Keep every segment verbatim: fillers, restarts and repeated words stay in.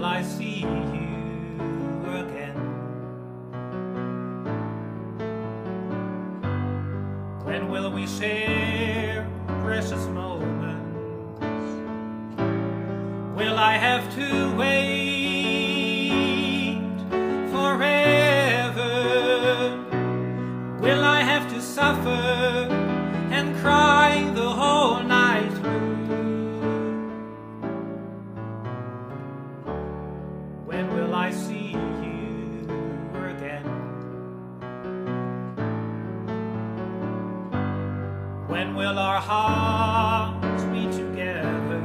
will I see you again? When will we share precious moments? Will I have to wait forever? Will I have to suffer and cry the whole night through? When will I see you again? When will our hearts meet together?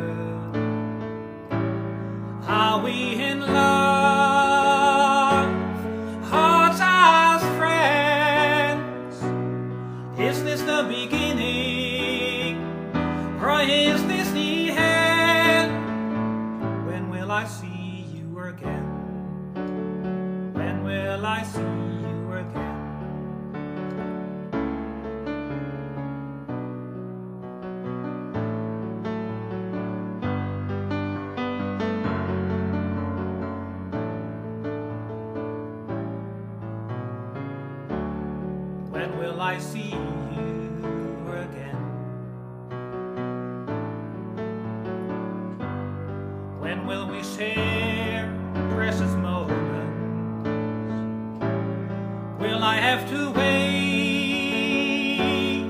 Are we in love? Hearts as friends? Is this the beginning, or is this the end? When will I see you again? When will I see you again? When will I see you again? When will we share precious moments? Will I have to wait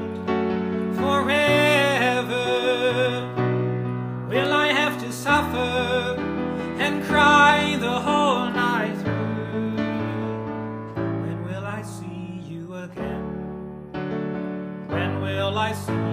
forever? Will I have to suffer and cry the whole night through? When will I see you again? When will I see